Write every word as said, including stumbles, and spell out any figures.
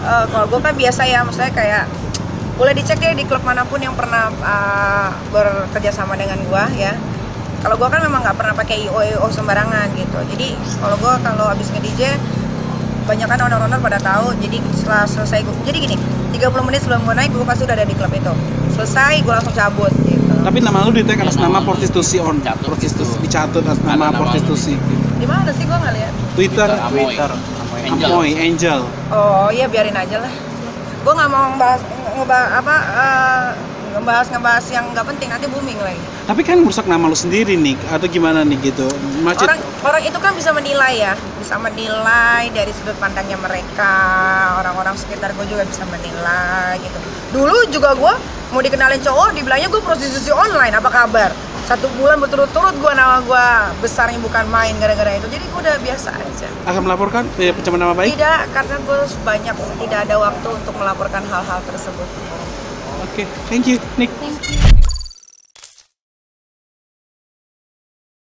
uh, kalau gue kan biasa ya, maksudnya kayak boleh dicek deh di klub manapun yang pernah uh, bekerja sama dengan gue ya. Kalau gue kan memang nggak pernah pakai I O I O sembarangan gitu. Jadi kalau gue kalau habis nge-D J, banyak kan owner-owner pada tahu. Jadi setelah selesai gue, jadi gini, tiga puluh menit sebelum gue naik, gue pasti udah ada di klub itu. Selesai, gue langsung cabut gitu. Tapi nama lu di-tag atas nama prostitusi on, prostitusi dicatat atas nama prostitusi. Di mana sih gue nggak lihat? Twitter, Twitter, Amoy, Angel. Oh iya, biarin aja lah. Gue nggak mau ngebahas, ngebahas apa, uh, ngebahas ngebahas yang nggak penting, nanti booming lagi. Tapi kan merusak nama lu sendiri nih, atau gimana nih gitu? Macet. Orang orang itu kan bisa menilai ya, bisa menilai dari sudut pandangnya mereka. Orang-orang sekitar gue juga bisa menilai gitu. Dulu juga gue mau dikenalin cowok, dibilangnya gue prostitusi online, apa kabar? Satu bulan berturut-turut gue nama gue besarnya bukan main gara-gara itu. Jadi gue udah biasa aja. Akan melaporkan ya, pencemaran nama baik? Tidak, karena gue banyak tidak ada waktu untuk melaporkan hal-hal tersebut. Oke, okay, thank you, Nick. Thank you.